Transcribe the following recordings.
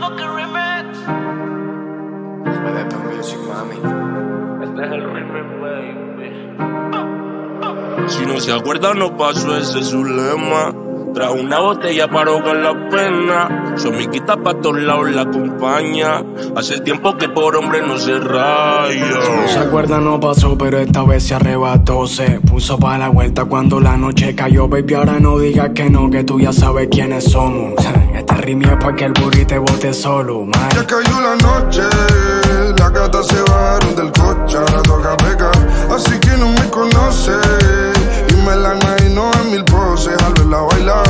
motherfucking remix. LP Music, mami. Este es el remix, baby. Si no se acuerda, no pasó, ese es su lema. Trajo una botella para ahogar la pena. Su amiguita pa' todos lados la acompaña. Hace tiempo que por hombre no se raya. Si no se acuerda, no pasó, pero esta vez se arrebató. Se puso pa' la vuelta cuando la noche cayó. Baby, ahora no digas que no, que tú ya sabes quiénes somos. Este ritmo es pa' que el burrito te bote solo, man. Ya cayó la noche, las gatas se bajaron del coche, ahora toca pecar. Así que no me conoce y me la imagino en mil poses al verla bailar.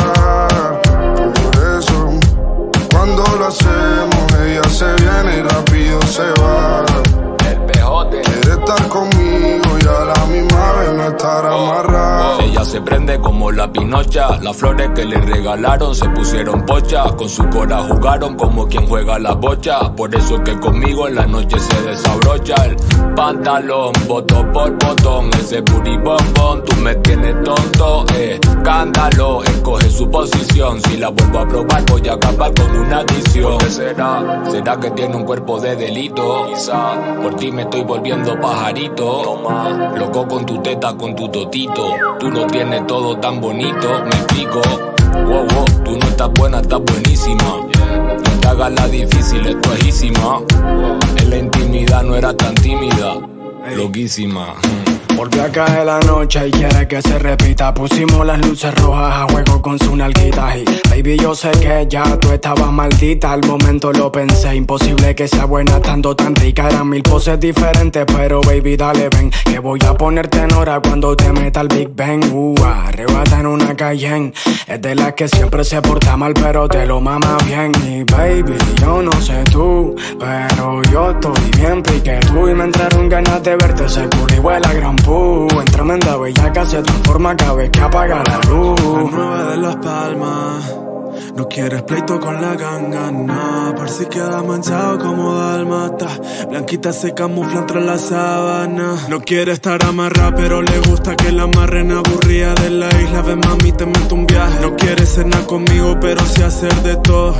Por eso, cuando lo hacemos, ella se viene y rápido se va. El pejote Quiere estar conmigo y a la misma vez no estar amarrada. Ella se prende como la pinocha. Las flores que le regalaron se pusieron pocha. Con su cora jugaron como quien juega la bocha. Por eso es que conmigo en la noche se desabrocha el pantalón, botón por botón. Ese booty bombón, tú me tienes tonto, escándalo. Escoge su posición, si la vuelvo a probar voy a acabar con una adicción. ¿Por qué será? ¿Será que tiene un cuerpo de delito? Quizá por ti me estoy volviendo pajarito. Toma, loco con tu teta, con tu totito. Tú no tienes todo tan bonito, me explico. Wow, wow, tú no estás buena, estás buenísima. No te hagas la difícil, esto es easísima. En la intimidad no era tan tímida, loquísima. Volvió a caer la noche y quiere que se repita. Pusimos las luces rojas a juego con su nalguita. Y baby, yo sé que ya tú estabas maldita. Al momento lo pensé, imposible que sea buena estando tan rica. Eran mil poses diferentes, pero baby, dale ven, que voy a ponerte en hora cuando te meta el Big Bang. Arrebata en una Cayenne. Es de las que siempre se porta mal, pero te lo mama bien. Y baby, yo no sé tú, pero yo estoy bien pique tú. Y me entraron ganas de verte, seguro y huele a gran en tremenda bellaca se transforma cada vez que apaga la luz. La nueva de Las Palmas. No quieres pleito con la ganga, no. Por si queda manchado como dálmata. Blanquita se camufla entre la sábana. No quiere estar amarrada, pero le gusta que la amarren aburrida de la isla. Ven mami, te meto un viaje. No quiere cenar conmigo, pero sí hacer de todo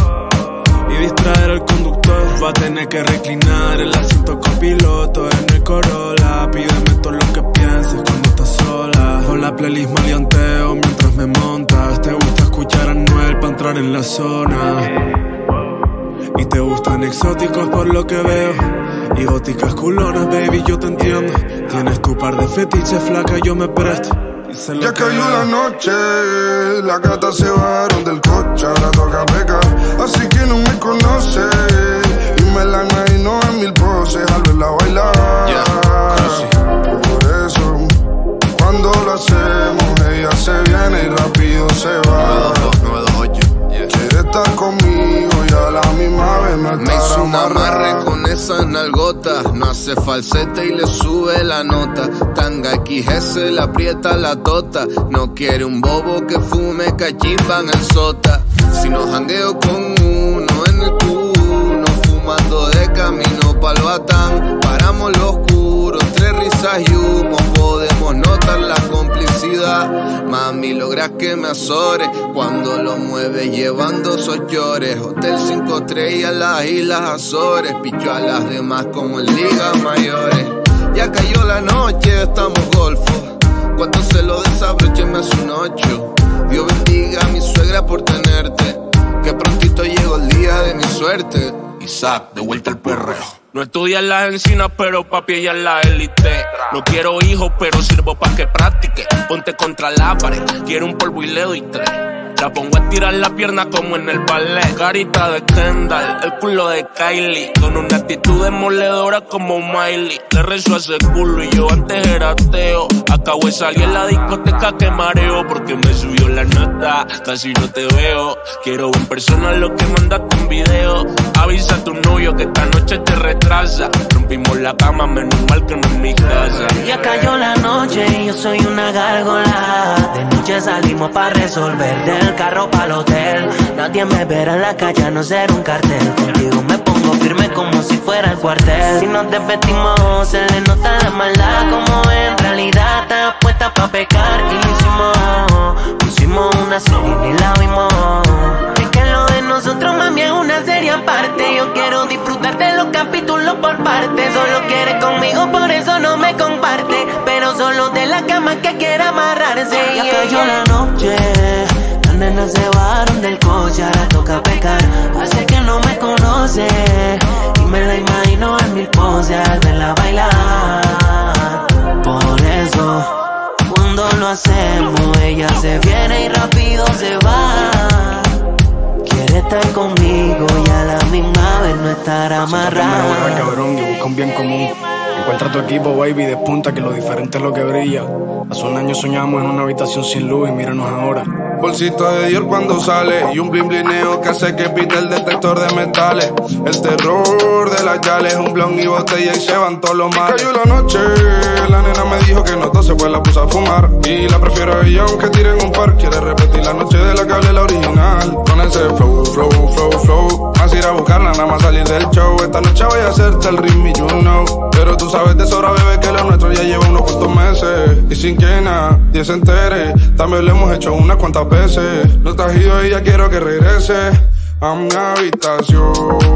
y distraer al conductor. Va a tener que reclinar el asiento copiloto en el Corolla. Pídeme todo lo que pienses cuando estás sola. Con la playlist maleanteo mientras me montas. Te gusta escuchar a Anuel para entrar en la zona. Y te gustan exóticos por lo que veo. Y góticas culonas, baby, yo te entiendo. Tienes tu par de fetiches, flaca, yo me presto. Ya cayó la noche, las gatas se bajaron del coche, ahora toca pecar. Así que no me conoce y me la imagino en mil poses al verla bailar. Por eso, cuando lo hacemos, ella se viene y rápido se va. 928. Quiere estar conmigo y a la misma vez no Me hizo estar un amarre amarrada. con esa nalgota. No hace falsete y le sube la nota. Tanga XS, le aprieta la tota. No quiere un bobo que fume cachimba en el sota. Si no jangueo con uno en el culo, fumando de camino pa'l Batán. Paramos lo oscuro, entre risas y humo podemos notar la complicidad. Mami, logras que me azore cuando lo mueves llevando sochores. Hotel 5 estrellas, las Islas Azores. Picho a las demás como en ligas mayores. Ya cayó la noche, estamos golfos. Cuando se lo desabroche me hace un 8. Dios bendiga a mi suegra por tenerte, que prontito llegó el día de mi suerte. Isaac, de vuelta al perreo. No estudia en las encinas, pero papi ella es la élite. No quiero hijos, pero sirvo pa' que practique. Ponte contra la pared, quiero un polvo y le doy 3. La pongo a tirar la pierna como en el ballet. Carita de Kendall, el culo de Kylie. Con una actitud demoledora como Miley. Le rezo a ese culo y yo antes era ateo. Acabo de salir en la discoteca que mareo. Porque me subió la nota, casi no te veo. Quiero ver en persona lo que mandaste en video. Avisa a tu novio que esta noche te retrasa. Rompimos la cama, menos mal que no en mi casa. Ya cayó la noche y yo soy una gárgola. De noche salimos pa' resolver, del carro pa'l hotel. Nadie me verá en la calle a no ser un cartel. Contigo me pongo firme como si fuera el cuartel. Si nos desvestimos se le nota la maldad. Como en realidad está puesta pa' pecar. Pusimos una serie y la vimos. Es que lo de nosotros mami es una serie. por partes. Solo quiere conmigo, por eso no me comparte. Pero solo de la cama que quiere amarrarse. Ya cayó la noche, las nenas se bajaron del coche, ahora toca pecar. Hace que no me conoce y me la imagino en mil poses al verla bailar. Por eso, cuando lo hacemos, ella se viene y rápido se va. Quiere estar conmigo y a la misma vez no estar amarrada. Cabrón, y busca un bien común. Encuentra tu equipo, baby, despunta que lo diferente es lo que brilla. Hace un año soñamos en una habitación sin luz y míranos ahora. Bolsito de Dior cuando sale y un blin blineo que hace que pite el detector de metales. El terror de las yales, un blon y botella y se van todos los males. Cayó la noche, la nena me dijo que no tose pues la puse a fumar. Y la prefiero a ella aunque tiren un par. Quiere repetir la noche de la que hablé la original. Con ese flow, flow, flow, flow. Más ir a buscarla, nada más salir del show. Esta noche voy a hacerte el ritmo y you know. Pero tú sabes de sobra, bebé, que lo nuestro ya lleva unos cuantos meses. Y sin que nadie se entere, también lo hemos hecho unas cuantas veces. No te has ido y ya quiero que regrese a mi habitación.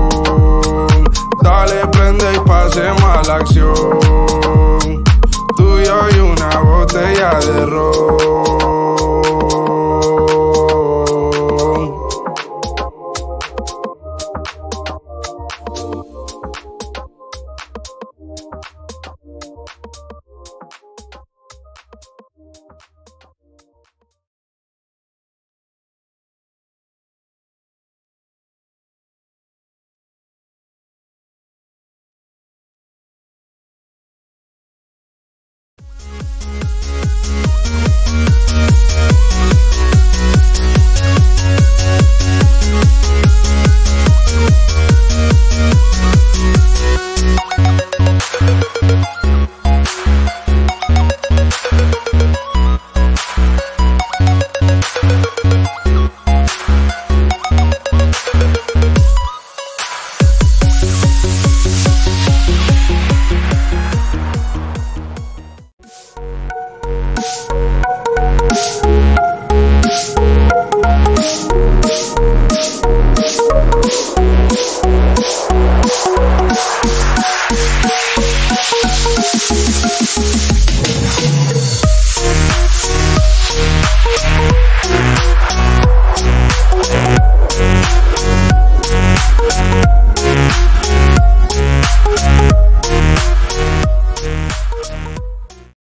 Dale, prende y pasemos a la acción. Tú y yo y una botella de ron.